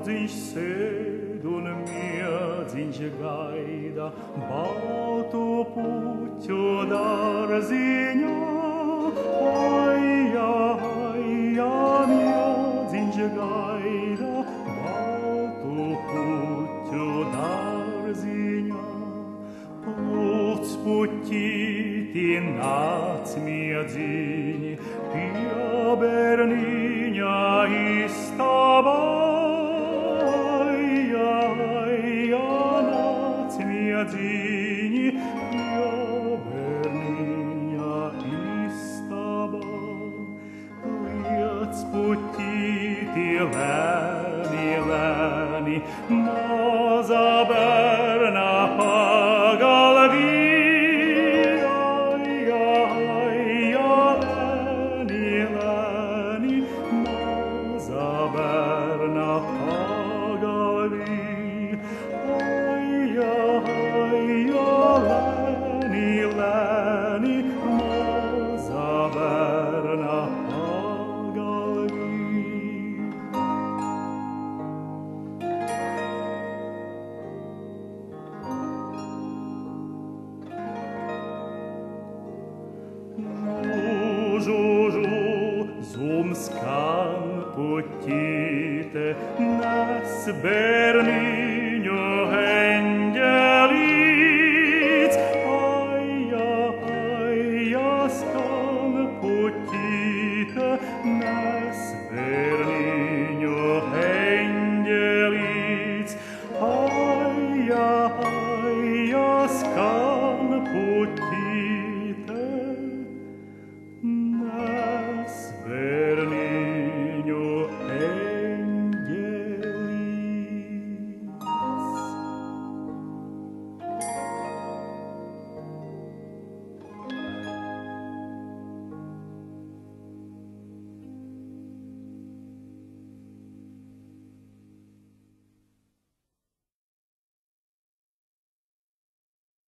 miodziņš sēd un miodziņš gaida baltu puķu dārziņā. Aija, aija, miodziņš gaida baltu puķu dārziņā. Puc puķīti nāc miedziņi pie berniņa istabā. Aija, aija, nāc miedziņi pie berniņa istabā. Liec puķīti lēni, lēni, maza berna pagalvī. Aija, aija, lēni, lēni, maza berna pagalvī. Aija, aija, lēni, lēni, maza berna pagalvī. Žu, žu, zum skan puķīte, nes berni